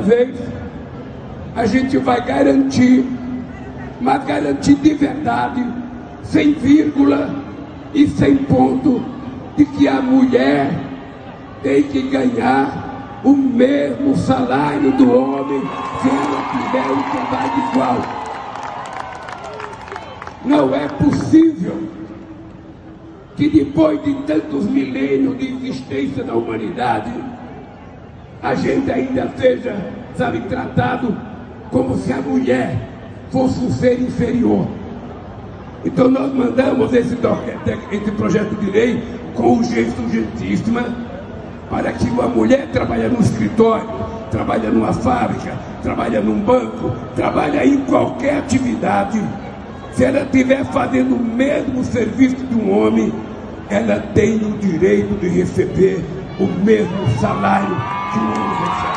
vez, a gente vai garantir, mas garantir de verdade, sem vírgula e sem ponto, de que a mulher tem que ganhar o mesmo salário do homem se ela tiver um trabalho igual. Não é possível que depois de tantos milênios de existência da humanidade, a gente ainda seja, sabe, tratado como se a mulher fosse um ser inferior. Então nós mandamos esse projeto de lei com urgência urgentíssima, para que uma mulher trabalhe no escritório, trabalha numa fábrica, trabalha num banco, trabalha em qualquer atividade, se ela estiver fazendo o mesmo serviço de um homem, ela tem o direito de receber o mesmo salário que um homem recebe.